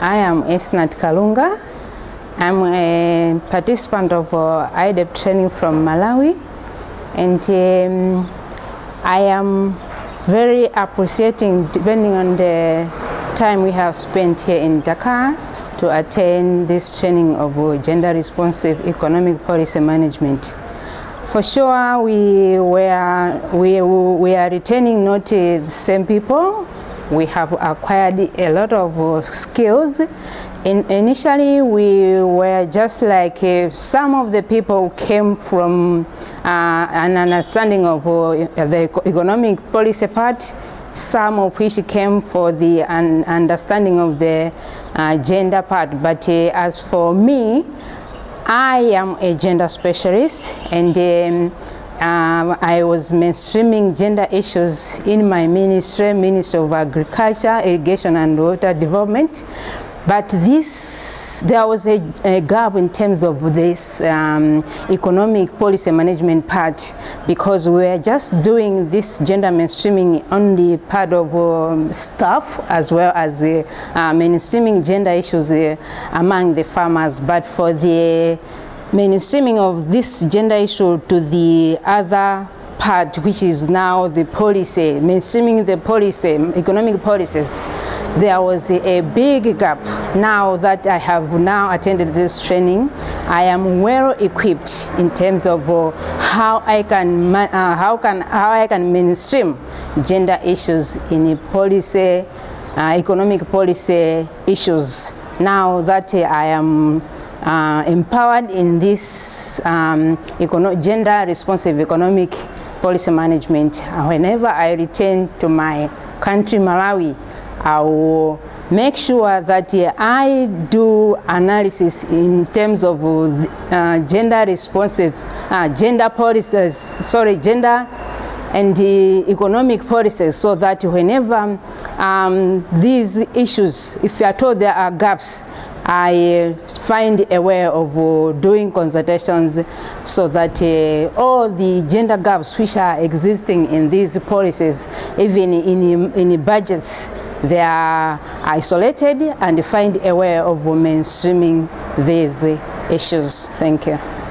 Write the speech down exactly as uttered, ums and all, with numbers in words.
I am Esnart KALUNGA. I'm a participant of uh, I D E P training from Malawi, and um, I am very appreciating, depending on the time we have spent here in Dakar, to attend this training of uh, gender responsive economic policy management. For sure, we were we, we are retaining not uh, the same people. We have acquired a lot of uh, skills. In, initially, we were just like uh, some of the people came from uh, an understanding of uh, the economic policy part, some of which came for the un understanding of the uh, gender part. But uh, as for me, I am a gender specialist, and um, Um, I was mainstreaming gender issues in my ministry, Ministry of Agriculture, Irrigation and Water Development. But this, there was a, a gap in terms of this um, economic policy management part, because we were just doing this gender mainstreaming on the part of um, staff, as well as uh, uh, mainstreaming gender issues uh, among the farmers. But for the mainstreaming of this gender issue to the other part, which is now the policy, mainstreaming the policy, economic policies, there was a, a big gap. Now that I have now attended this training, I am well equipped in terms of uh, how I can uh, how can how I can mainstream gender issues in a policy, uh, economic policy issues. Now that uh, I am Uh, empowered in this um, gender responsive economic policy management, whenever I return to my country, Malawi, I will make sure that uh, I do analysis in terms of uh, gender responsive, uh, gender policies, sorry, gender and the economic policies, so that whenever um, these issues, if you are told there are gaps, I find a way of uh, doing consultations, so that uh, all the gender gaps which are existing in these policies, even in, in budgets, they are isolated, and find a way of mainstreaming these issues. Thank you.